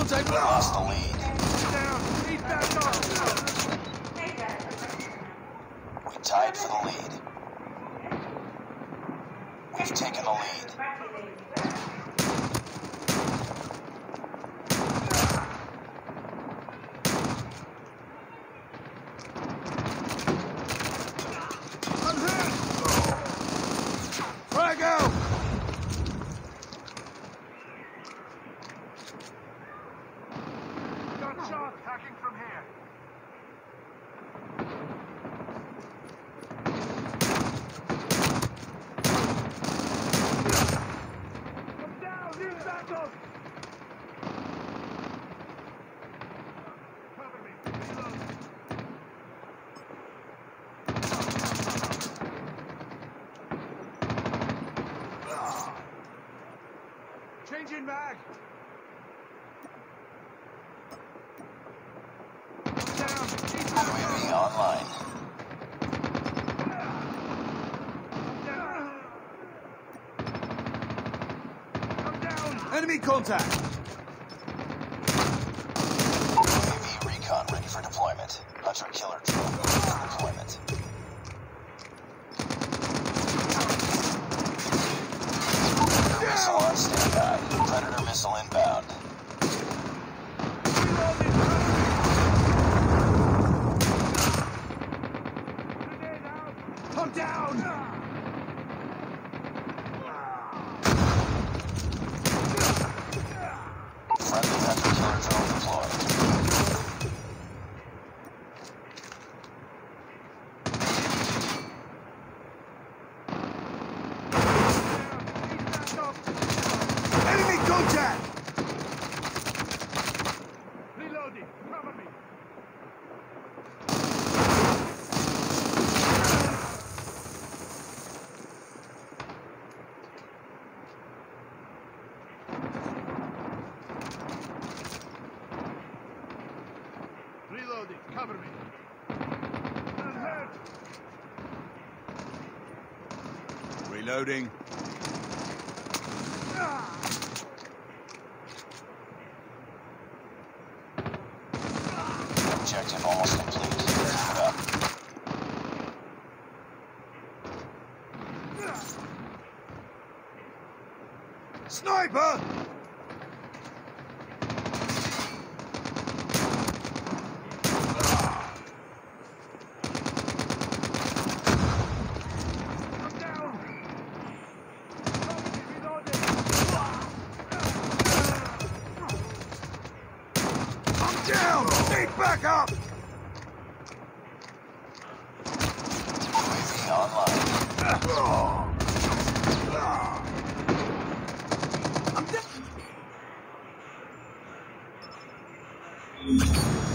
Contact! We lost the lead. Down! He's back off! We tied for the lead. We've taken the lead. I'm hit! Frag out! Got shot hacking from here. I'm down! Use backup! Cover me. Reload. Changing mag. Down. UAV online. Down. I'm down. Enemy contact. UAV recon ready for deployment. Hunter killer drone ready for deployment. Missile on standby. Predator missile inbound. I'm down. Friendly hunter killer drone deployed. Enemy contact. Reloading. Cover me. Reloading. Cover me. I'm hurt. Reloading. Objective almost complete. Keep it up. Sniper! I'm down. I'm down! Need backup! UAV online. I'm down!